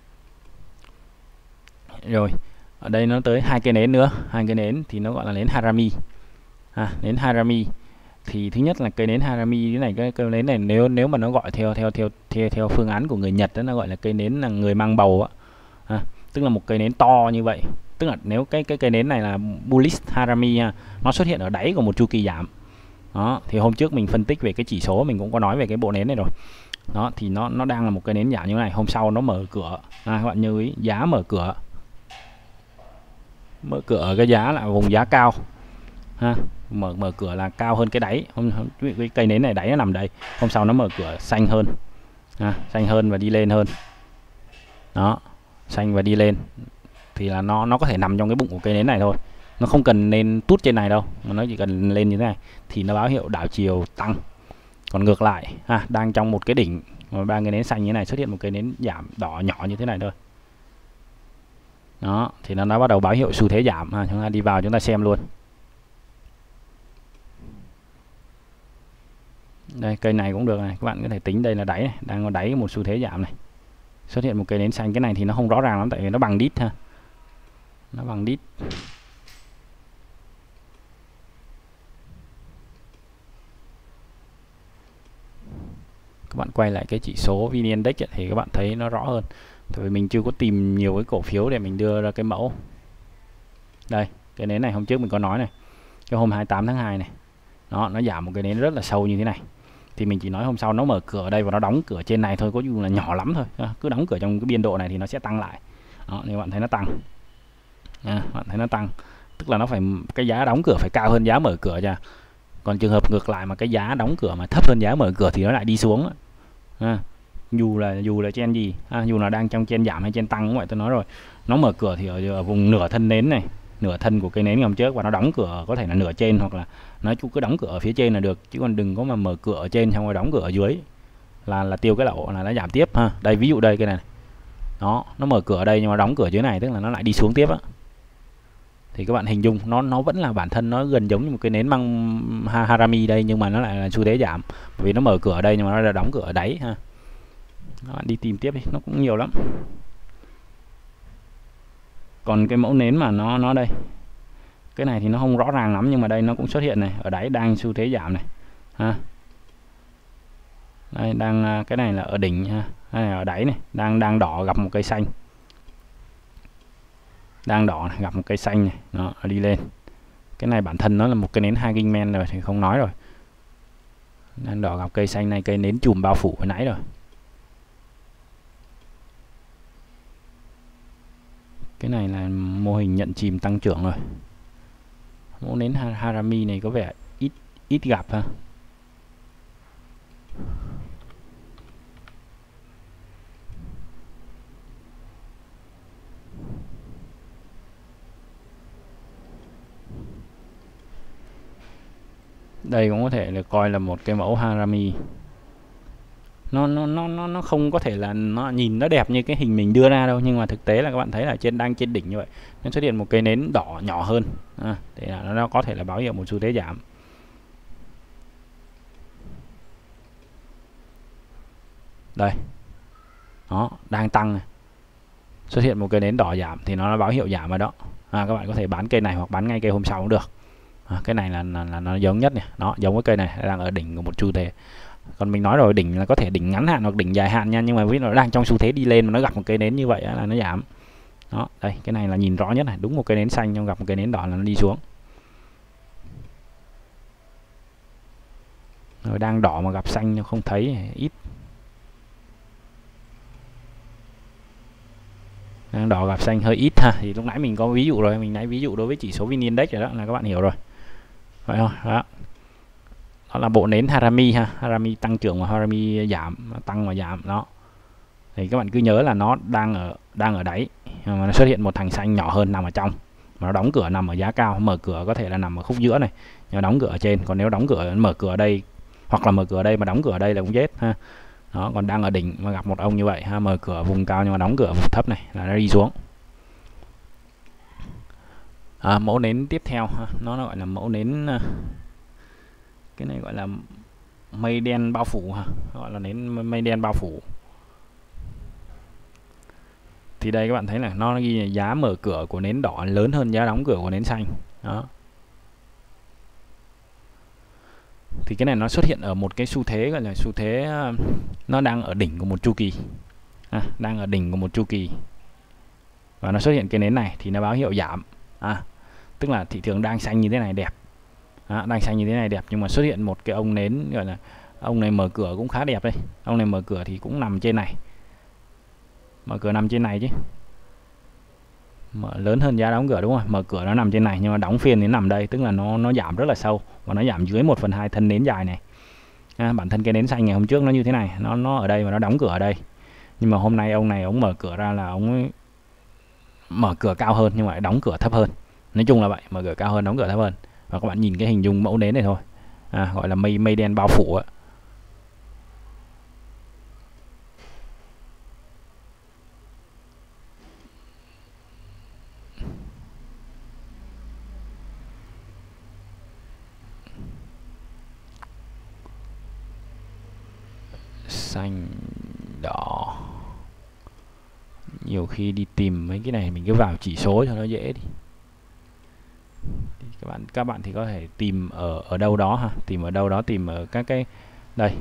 Rồi ở đây nó tới hai cây nến nữa, hai cây nến thì nó gọi là nến Harami. Nến Harami thì thứ nhất là cây nến Harami, cái này cây nến này nếu mà nó gọi theo phương án của người Nhật đó, nó gọi là cây nến là người mang bầu á. Tức là một cây nến to như vậy. Tức là nếu cái cây nến này là bullish Harami nó xuất hiện ở đáy của một chu kỳ giảm, Đó, thì hôm trước mình phân tích về cái chỉ số, mình cũng có nói về cái bộ nến này rồi. Đó, thì nó đang là một cái nến giảm như thế này, hôm sau nó mở cửa. Các bạn lưu ý, giá mở cửa ở cái giá là vùng giá cao ha, mở cửa là cao hơn cái đáy. Cái cây nến này đáy nó nằm đây, hôm sau nó mở cửa xanh hơn, xanh hơn và đi lên hơn. Đó, xanh và đi lên thì là nó có thể nằm trong cái bụng của cây nến này thôi, nó không cần lên tút trên này đâu, mà nó chỉ cần lên như thế này thì nó báo hiệu đảo chiều tăng. Còn ngược lại đang trong một cái đỉnh mà ba cái nến xanh như thế này xuất hiện một cái nến giảm đỏ nhỏ như thế này thôi. Đó, thì nó bắt đầu báo hiệu xu thế giảm. Chúng ta đi vào chúng ta xem luôn. Đây, cây này cũng được này, các bạn có thể tính đây là đáy này, đang có đáy một xu thế giảm này. Xuất hiện một cây nến xanh, cái này thì nó không rõ ràng lắm tại vì nó bằng đít ha. Nó bằng đít. Các bạn quay lại cái chỉ số VN Index thì các bạn thấy nó rõ hơn. Tại vì mình chưa có tìm nhiều cái cổ phiếu để mình đưa ra cái mẫu. Đây, cái nến này hôm trước mình có nói này, cái hôm 28 tháng 2 này. Đó, nó giảm một cái nến rất là sâu như thế này. Thì mình chỉ nói hôm sau nó mở cửa ở đây và nó đóng cửa trên này thôi, có dù là nhỏ lắm thôi. Cứ đóng cửa trong cái biên độ này thì nó sẽ tăng lại. Đó, thì bạn thấy nó tăng. Bạn thấy nó tăng, tức là nó phải cái giá đóng cửa phải cao hơn giá mở cửa ra. Còn trường hợp ngược lại mà cái giá đóng cửa mà thấp hơn giá mở cửa thì nó lại đi xuống. Dù là chen gì, dù là đang trong chen giảm hay chen tăng cũng vậy, tôi nói rồi. Nó mở cửa thì ở vùng nửa thân nến này, nửa thân của cây nến ngày hôm trước, và nó đóng cửa có thể là nửa trên, hoặc là nó cứ đóng cửa ở phía trên là được, chứ còn đừng có mà mở cửa ở trên xong rồi đóng cửa ở dưới là tiêu cái lỗ, là nó giảm tiếp ha. Đây ví dụ đây cái này. Đó, nó mở cửa ở đây nhưng mà đóng cửa dưới này, tức là nó lại đi xuống tiếp á. Thì các bạn hình dung nó vẫn là bản thân nó gần giống như một cái nến măng Harami đây, nhưng mà nó lại là xu thế giảm, bởi vì nó mở cửa ở đây nhưng mà nó là đóng cửa ở đáy ha. Các bạn đi tìm tiếp đi, nó cũng nhiều lắm. Còn cái mẫu nến mà nó đây, cái này thì nó không rõ ràng lắm, nhưng mà đây nó cũng xuất hiện này, ở đáy đang xu thế giảm này ha. Đây đang, cái này là ở đỉnh ha, đây là ở đáy này, đang đỏ gặp một cây xanh, đang đỏ này, gặp một cây xanh này, nó đi lên. Cái này bản thân nó là một cái nến hanging man rồi thì không nói rồi. Đang đỏ gặp cây xanh này, cây nến chùm bao phủ hồi nãy rồi. Cái này là mô hình nhận chìm tăng trưởng rồi. Mẫu nến Harami này có vẻ ít gặp ha. Đây cũng có thể được coi là một cái mẫu Harami. Nó không có thể là nó nhìn nó đẹp như cái hình mình đưa ra đâu, nhưng mà thực tế là các bạn thấy là đang trên đỉnh như vậy, nó xuất hiện một cây nến đỏ nhỏ hơn, thì là nó có thể là báo hiệu một xu thế giảm. Đây, nó đang tăng này, xuất hiện một cây nến đỏ giảm thì nó báo hiệu giảm rồi đó. Các bạn có thể bán cây này hoặc bán ngay cây hôm sau cũng được. Cái này là nó giống nhất này, nó giống với cây này, đang ở đỉnh của một xu thế. Còn mình nói rồi, đỉnh là có thể đỉnh ngắn hạn hoặc đỉnh dài hạn nha, nhưng mà ví dụ nó đang trong xu thế đi lên mà nó gặp một cây nến như vậy là nó giảm. Đó, đây cái này là nhìn rõ nhất này, đúng một cây nến xanh nhưng gặp một cây nến đỏ là nó đi xuống. Rồi đang đỏ mà gặp xanh nhưng không thấy, ít. Đang đỏ gặp xanh hơi ít ha. Thì lúc nãy mình có ví dụ rồi, mình nãy ví dụ đối với chỉ số VN Index rồi đó, là các bạn hiểu rồi. Phải không? Đó. Đó là bộ nến Harami ha, Harami tăng trưởng và Harami giảm, tăng và giảm đó. Thì các bạn cứ nhớ là nó đang ở đáy, mà nó xuất hiện một thằng xanh nhỏ hơn nằm ở trong, mà nó đóng cửa nằm ở giá cao, mở cửa có thể là nằm ở khúc giữa này, nhưng mà đóng cửa ở trên. Còn nếu đóng cửa mở cửa ở đây hoặc là mở cửa ở đây mà đóng cửa ở đây là cũng chết ha. Đó, còn đang ở đỉnh mà gặp một ông như vậy ha, mở cửa ở vùng cao nhưng mà đóng cửa ở vùng thấp này là nó đi xuống. Mẫu nến tiếp theo ha, nó gọi là mẫu nến, cái này gọi là mây đen bao phủ ha, gọi là nến mây đen bao phủ. Thì đây các bạn thấy là nó ghi là giá mở cửa của nến đỏ lớn hơn giá đóng cửa của nến xanh. Đó. Thì cái này nó xuất hiện ở một cái xu thế gọi là xu thế, nó đang ở đỉnh của một chu kỳ, đang ở đỉnh của một chu kỳ, và nó xuất hiện cái nến này thì nó báo hiệu giảm, tức là thị trường đang xanh như thế này đẹp, Đó, đang xanh như thế này đẹp, nhưng mà xuất hiện một cái ông nến gọi là ông này mở cửa cũng khá đẹp đây. Ông này mở cửa thì cũng nằm trên này, mở cửa nằm trên này chứ, mở lớn hơn giá đóng cửa đúng không? Mở cửa nó nằm trên này nhưng mà đóng phiên thì nằm đây, tức là nó giảm rất là sâu và nó giảm dưới 1/2 thân nến dài này. Bản thân cái nến xanh ngày hôm trước nó như thế này, nó ở đây và nó đóng cửa ở đây, nhưng mà hôm nay ông này ông mở cửa ra là ông mở cửa cao hơn nhưng mà đóng cửa thấp hơn. Nói chung là vậy, mở cửa cao hơn đóng cửa thấp hơn. Và các bạn nhìn cái hình dung mẫu nến này thôi, gọi là mây mây đen bao phủ ấy. Xanh đỏ, nhiều khi đi tìm mấy cái này mình cứ vào chỉ số cho nó dễ đi. Thì các bạn thì có thể tìm ở đâu đó ha, tìm ở đâu đó, tìm ở các cái đây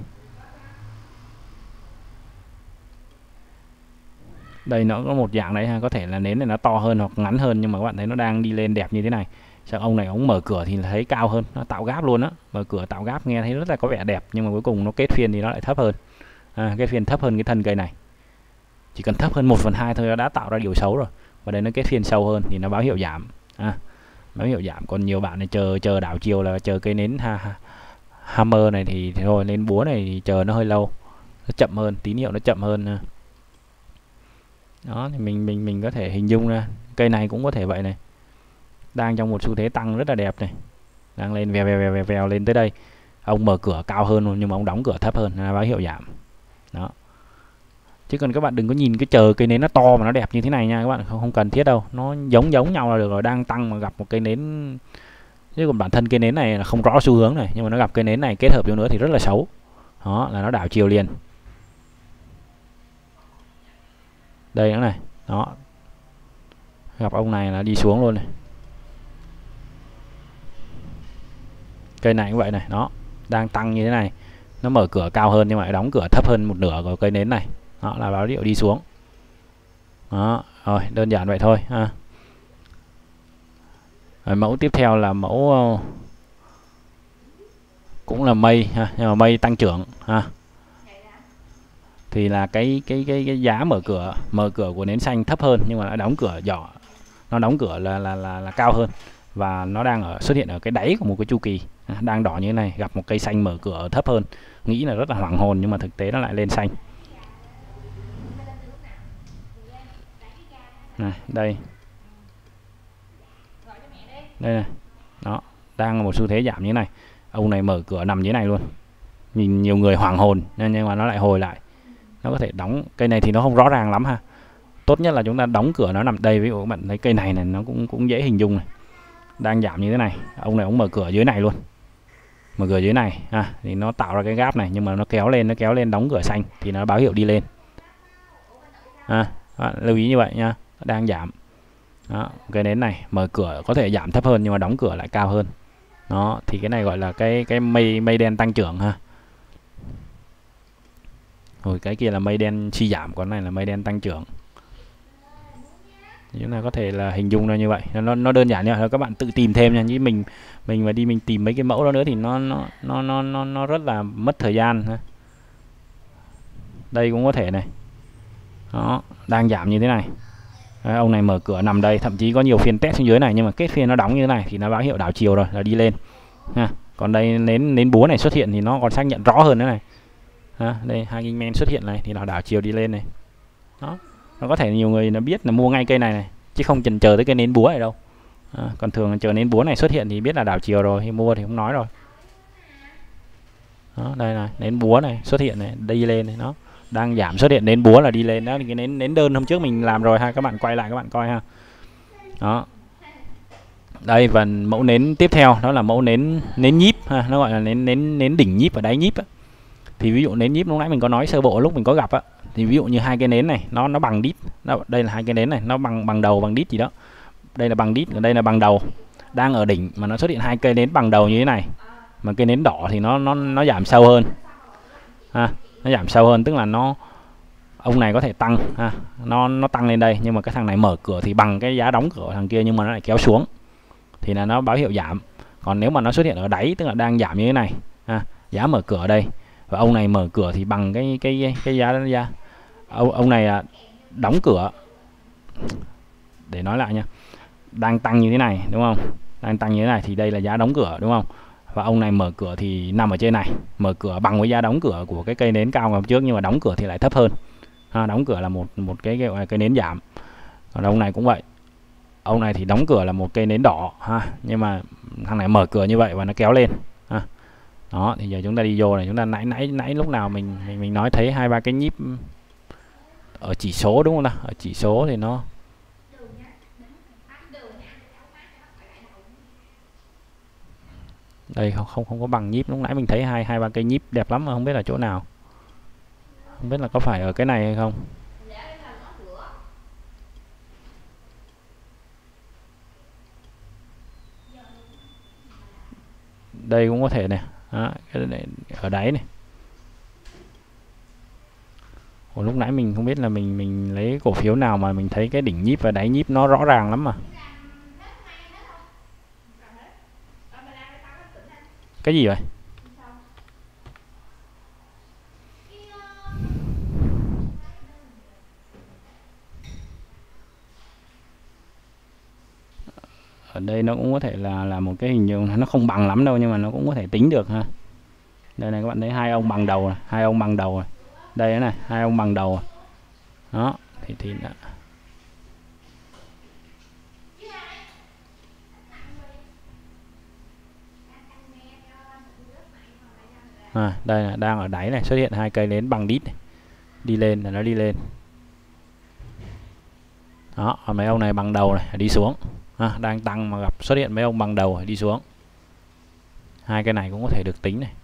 nó có một dạng đấy ha, có thể là nến này nó to hơn hoặc ngắn hơn, nhưng mà các bạn thấy nó đang đi lên đẹp như thế này. Sao ông này ông mở cửa thì thấy cao hơn, nó tạo gáp luôn á, mở cửa tạo gáp nghe thấy rất là có vẻ đẹp, nhưng mà cuối cùng nó kết phiên thì nó lại thấp hơn. Kết phiên thấp hơn cái thân cây này, chỉ cần thấp hơn 1/2 thôi đã tạo ra điều xấu rồi. Và đây nó kết phiên sâu hơn thì nó báo hiệu giảm, báo hiệu giảm. Còn nhiều bạn này chờ đảo chiều là chờ cây nến hammer này thì thôi, lên búa này thì chờ nó hơi lâu, nó chậm hơn, tín hiệu nó chậm hơn. Đó thì mình có thể hình dung ra cây này cũng có thể vậy này, đang trong một xu thế tăng rất là đẹp này, đang lên vèo lên tới đây. Ông mở cửa cao hơn nhưng mà ông đóng cửa thấp hơn là báo hiệu giảm. Đó, chứ còn các bạn đừng có nhìn cái chờ cây nến nó to mà nó đẹp như thế này nha, các bạn không cần thiết đâu, nó giống nhau là được rồi. Đang tăng mà gặp một cây nến, chứ còn bản thân cây nến này là không rõ xu hướng này, nhưng mà nó gặp cây nến này kết hợp vô nữa thì rất là xấu. Đó là nó đảo chiều liền. Đây nữa này, đó, gặp ông này là đi xuống luôn này. Cây này cũng vậy này, đó, đang tăng như thế này, nó mở cửa cao hơn nhưng mà đóng cửa thấp hơn một nửa của cây nến này, đó là báo hiệu đi xuống. Đó, rồi đơn giản vậy thôi ha. Rồi, mẫu tiếp theo là mẫu cũng là mây ha, nhưng mà mây tăng trưởng ha. Thì là cái giá mở cửa của nến xanh thấp hơn nhưng mà nó đóng cửa nhỏ, nó đóng cửa là cao hơn, và nó đang xuất hiện ở cái đáy của một cái chu kỳ, đang đỏ như thế này, gặp một cây xanh mở cửa thấp hơn, nghĩ là rất là hoảng hồn nhưng mà thực tế nó lại lên xanh. Này, đây này, đó, đang một xu thế giảm như thế này, ông này mở cửa nằm như thế này luôn, nhìn nhiều người hoảng hồn nhưng mà nó lại hồi lại. Nó có thể đóng, cây này thì nó không rõ ràng lắm ha, tốt nhất là chúng ta đóng cửa nó nằm đây. Ví dụ các bạn thấy cây này nó cũng dễ hình dung này, đang giảm như thế này, ông này ông mở cửa dưới này luôn, mở cửa dưới này thì nó tạo ra cái gap này, nhưng mà nó kéo lên đóng cửa xanh thì nó báo hiệu đi lên. Bạn lưu ý như vậy nha, đang giảm. Đó, cái nến này mở cửa có thể giảm thấp hơn nhưng mà đóng cửa lại cao hơn. Đó thì cái này gọi là cái mây đen tăng trưởng ha. Rồi cái kia là mây đen suy giảm, còn này là mây đen tăng trưởng. Chúng ta có thể là hình dung ra như vậy, nó đơn giản nha, các bạn tự tìm thêm nha, chứ mình mà đi mình tìm mấy cái mẫu đó nữa thì nó rất là mất thời gian ha. Đây cũng có thể này, đó, đang giảm như thế này. Đấy, ông này mở cửa nằm đây, thậm chí có nhiều phiên test xuống dưới này nhưng mà kết phiên nó đóng như thế này thì nó báo hiệu đảo chiều rồi, là đi lên ha. Còn đây nến búa này xuất hiện thì nó còn xác nhận rõ hơn nữa này. Đây hai kinh men xuất hiện này thì nó đảo chiều đi lên này. Đó, nó có thể nhiều người nó biết là mua ngay cây này chứ không chần chờ tới cái nến búa này đâu. Còn thường chờ nến búa này xuất hiện thì biết là đảo chiều rồi, thì mua thì không nói rồi. Đó, đây này, nến búa này xuất hiện này, đi lên này, nó đang giảm xuất hiện nến búa là đi lên. Đó thì cái nến đơn hôm trước mình làm rồi ha, các bạn quay lại các bạn coi ha. Đó, đây, và mẫu nến tiếp theo đó là mẫu nến nhíp ha, nó gọi là nến đỉnh nhíp và đáy nhíp á. Thì ví dụ nến nhíp lúc nãy mình có nói sơ bộ lúc mình có gặp á, thì ví dụ như hai cái nến này nó bằng đít, đây là hai cái nến này nó bằng đầu bằng đít gì đó, đây là bằng đít, ở đây là bằng đầu, đang ở đỉnh mà nó xuất hiện hai cây nến bằng đầu như thế này, mà cây nến đỏ thì nó giảm sâu hơn nó giảm sâu hơn, tức là ông này có thể tăng nó tăng lên đây, nhưng mà cái thằng này mở cửa thì bằng cái giá đóng cửa thằng kia nhưng mà nó lại kéo xuống thì là nó báo hiệu giảm. Còn nếu mà nó xuất hiện ở đáy tức là đang giảm như thế này, giá mở cửa ở đây và ông này mở cửa thì bằng cái giá ra. Ông này đóng cửa, để nói lại nha, đang tăng như thế này đúng không, đang tăng như thế này thì đây là giá đóng cửa đúng không, và ông này mở cửa thì nằm ở trên này, mở cửa bằng với giá đóng cửa của cái cây nến cao ngày hôm trước, nhưng mà đóng cửa thì lại thấp hơn. Đóng cửa là một cái gọi là cây nến giảm. Còn ông này cũng vậy, ông này thì đóng cửa là một cây nến đỏ nhưng mà thằng này mở cửa như vậy và nó kéo lên. Đó thì giờ chúng ta đi vô này, chúng ta nãy lúc nào mình nói thấy 2-3 cái nhíp ở chỉ số đúng không nào, ở chỉ số thì nó đây không có bằng nhíp. Lúc nãy mình thấy 2-3 cây nhíp đẹp lắm mà không biết là chỗ nào, không biết là có phải ở cái này hay không. Đây cũng có thể này, cái này ở đáy này. Lúc nãy mình không biết là mình lấy cổ phiếu nào mà mình thấy cái đỉnh nhíp và đáy nhíp nó rõ ràng lắm mà. Cái gì vậy? Ở đây nó cũng có thể là một cái hình dung nó không bằng lắm đâu, nhưng mà nó cũng có thể tính được ha. Đây này các bạn thấy hai ông bằng đầu này, hai ông bằng đầu này. Đây này, hai ông bằng đầu. Đó, thì đây là đang ở đáy này, xuất hiện hai cây nến bằng đít này. Đi lên là nó đi lên. Đó, mấy ông này bằng đầu này đi xuống. Đang tăng mà gặp xuất hiện mấy ông bằng đầu đi xuống. Hai cái này cũng có thể được tính này.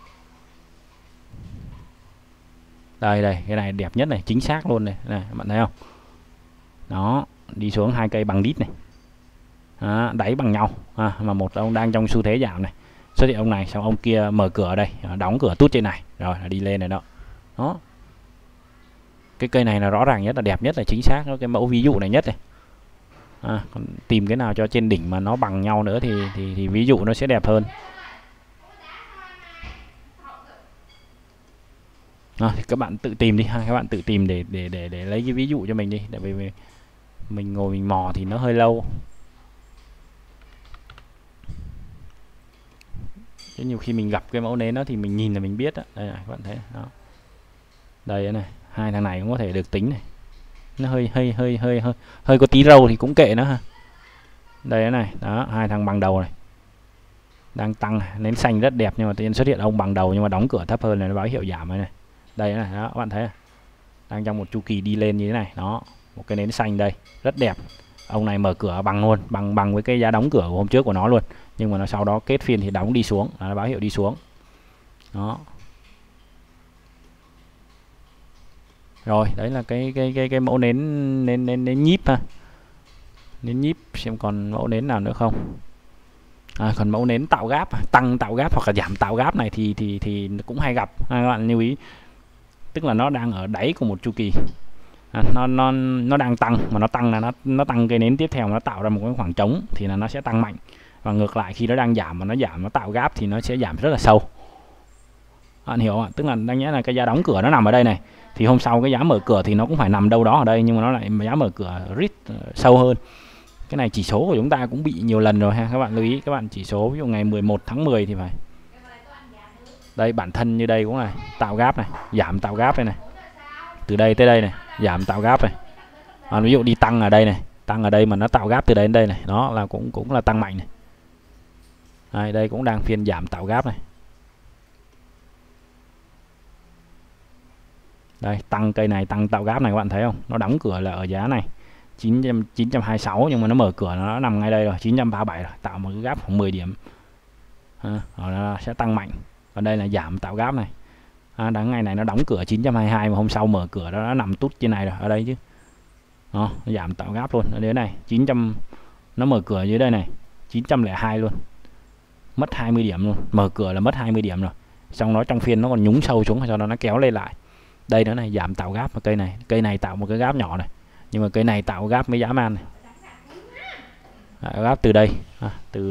Đây, cái này đẹp nhất này, chính xác luôn này, các bạn thấy không? Đó, đi xuống hai cây bằng đít này. Đáy bằng nhau, mà một ông đang trong xu thế giảm này. Xuất hiện ông này, xong ông kia mở cửa ở đây, đóng cửa tút trên này, rồi là đi lên này đó. Đó. Cái cây này là rõ ràng nhất, là đẹp nhất, là chính xác, cái mẫu ví dụ này nhất này. Còn tìm cái nào cho trên đỉnh mà nó bằng nhau nữa thì ví dụ nó sẽ đẹp hơn. Thì các bạn tự tìm đi ha, các bạn tự tìm để lấy cái ví dụ cho mình đi, tại vì mình ngồi mình mò thì nó hơi lâu. Chứ nhiều khi mình gặp cái mẫu nến đó thì mình nhìn là mình biết đó. Đây này, các bạn thấy đó. Đây này, hai thằng này cũng có thể được tính này. Nó hơi có tí râu thì cũng kệ nó ha. Đây này, đó, hai thằng bằng đầu này. Đang tăng, nến xanh rất đẹp nhưng mà tự nhiên xuất hiện ông bằng đầu nhưng mà đóng cửa thấp hơn này, nó báo hiệu giảm này. Đây này, đó, các bạn thấy đang trong một chu kỳ đi lên như thế này, đó, một cái nến xanh đây, rất đẹp. Ông này mở cửa bằng luôn, bằng với cái giá đóng cửa của hôm trước của nó luôn, nhưng mà nó sau đó kết phiên thì đóng đi xuống, nó báo hiệu đi xuống. Đó. Rồi, đấy là cái mẫu nến nhíp ha. Nến nhíp, xem còn mẫu nến nào nữa không? Còn mẫu nến tạo gáp, tăng tạo gáp hoặc là giảm tạo gáp này thì cũng hay gặp. Các bạn lưu ý. Tức là nó đang ở đáy của một chu kỳ. Nó đang tăng, mà nó tăng là nó tăng cây nến tiếp theo, nó tạo ra một cái khoảng trống thì là nó sẽ tăng mạnh. Và ngược lại khi nó đang giảm mà nó giảm, nó tạo gáp thì nó sẽ giảm rất là sâu. Bạn hiểu không ạ? Tức là đáng nhẽ là cái giá đóng cửa nó nằm ở đây này, thì hôm sau cái giá mở cửa thì nó cũng phải nằm đâu đó ở đây, nhưng mà nó lại giá mở cửa rít sâu hơn. Cái này chỉ số của chúng ta cũng bị nhiều lần rồi ha, các bạn lưu ý. Các bạn chỉ số ví dụ ngày 11 tháng 10 thì phải. Đây bản thân như đây cũng này, tạo gáp này, giảm tạo gáp đây này. Từ đây tới đây này, giảm tạo gáp này. Ví dụ đi tăng ở đây này, tăng ở đây mà nó tạo gáp từ đây đến đây này, đó là cũng là tăng mạnh này. Đây cũng đang phiên giảm tạo gáp này. Đây, tăng cây này, tăng tạo gáp này, các bạn thấy không? Nó đóng cửa là ở giá này 926, nhưng mà nó mở cửa nó nằm ngay đây rồi, 937 rồi, tạo một cái gáp khoảng 10 điểm. Rồi nó sẽ tăng mạnh. Còn đây là giảm tạo gáp này. Đáng ngày này nó đóng cửa 922 mà hôm sau mở cửa đó nó nằm tút trên này rồi, ở đây chứ. Nó giảm tạo gáp luôn. Ở đây này, 900 nó mở cửa dưới đây này, 902 luôn. Mất 20 điểm luôn, mở cửa là mất 20 điểm rồi. Xong nó trong phiên nó còn nhúng sâu xuống, sau đó nó kéo lên lại. Đây nữa này, giảm tạo gáp. Và cây này tạo một cái gáp nhỏ này, nhưng mà cây này tạo gáp với dã man này. Gáp từ đây, từ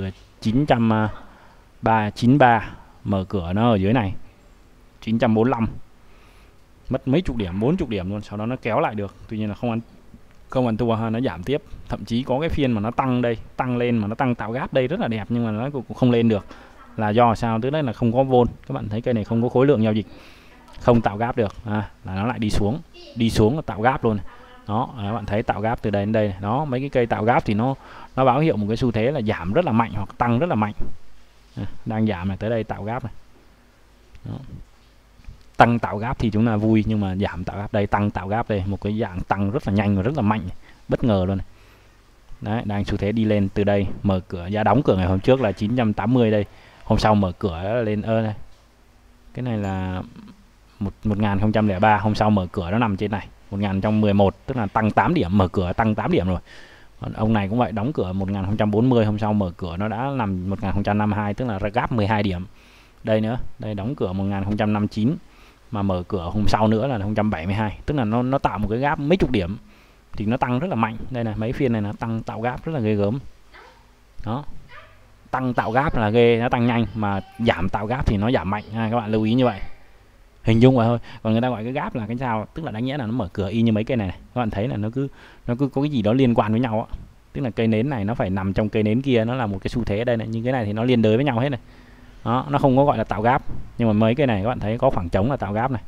993, mở cửa nó ở dưới này 945, mất mấy chục điểm, 40 điểm luôn, sau đó nó kéo lại được, tuy nhiên là không ăn thua ha, nó giảm tiếp, thậm chí có cái phiên mà nó tăng đây, tăng lên mà nó tăng tạo gap đây rất là đẹp, nhưng mà nó cũng không lên được, là do sao? Tức là không có vôn, các bạn thấy cây này không có khối lượng giao dịch, không tạo gap được, là nó lại đi xuống là tạo gap luôn. Đó, các bạn thấy tạo gap từ đây đến đây, đó, mấy cái cây tạo gap thì nó báo hiệu một cái xu thế là giảm rất là mạnh hoặc tăng rất là mạnh. Đang giảm này, tới đây tạo gap này. Đó. Tăng tạo gap thì chúng ta vui, nhưng mà giảm tạo gap đây, tăng tạo gap đây, một cái dạng tăng rất là nhanh và rất là mạnh, bất ngờ luôn này. Đấy, đang xu thế đi lên từ đây, mở cửa, giá đóng cửa ngày hôm trước là 980 đây, hôm sau mở cửa lên đây. Cái này là 1003, hôm sau mở cửa nó nằm trên này 1011, tức là tăng 8 điểm, mở cửa tăng 8 điểm rồi. Còn ông này cũng vậy, đóng cửa 1040, hôm sau mở cửa nó đã nằm 1052, tức là gap 12 điểm. Đây nữa, đây đóng cửa 1059 mà mở cửa hôm sau nữa là 172, tức là nó tạo một cái gap mấy chục điểm thì nó tăng rất là mạnh. Đây này, mấy phiên này nó tăng tạo gap rất là ghê gớm. Đó, tăng tạo gap là ghê, nó tăng nhanh, mà giảm tạo gap thì nó giảm mạnh, các bạn lưu ý như vậy, hình dung vậy thôi. Còn người ta gọi cái gap là cái sao, tức là đáng nghĩa là nó mở cửa y như mấy cây này, các bạn thấy là nó cứ có cái gì đó liên quan với nhau á, tức là cây nến này nó phải nằm trong cây nến kia, nó là một cái xu thế ở đây này, nhưng cái này thì nó liên đới với nhau hết này. Đó, nó không có gọi là tạo gap, nhưng mà mấy cái này các bạn thấy có khoảng trống là tạo gap này.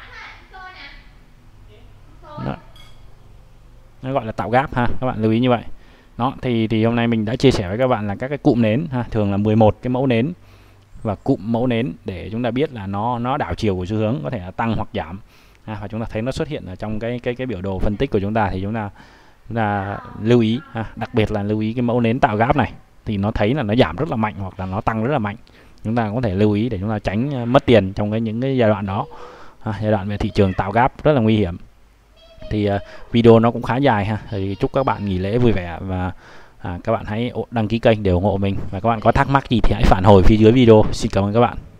Đó, nó gọi là tạo gap ha, các bạn lưu ý như vậy. Đó, thì hôm nay mình đã chia sẻ với các bạn là các cái cụm nến ha, thường là 11 cái mẫu nến và cụm mẫu nến để chúng ta biết là nó đảo chiều của xu hướng, có thể là tăng hoặc giảm. Và chúng ta thấy nó xuất hiện ở trong cái biểu đồ phân tích của chúng ta, thì chúng ta lưu ý, đặc biệt là lưu ý cái mẫu nến tạo gap này, thì nó thấy là nó giảm rất là mạnh hoặc là nó tăng rất là mạnh, chúng ta có thể lưu ý để chúng ta tránh mất tiền trong những cái giai đoạn đó. Giai đoạn về thị trường tạo gap rất là nguy hiểm. Thì video nó cũng khá dài ha, thì chúc các bạn nghỉ lễ vui vẻ, và các bạn hãy đăng ký kênh để ủng hộ mình, và các bạn có thắc mắc gì thì hãy phản hồi phía dưới video. Xin cảm ơn các bạn.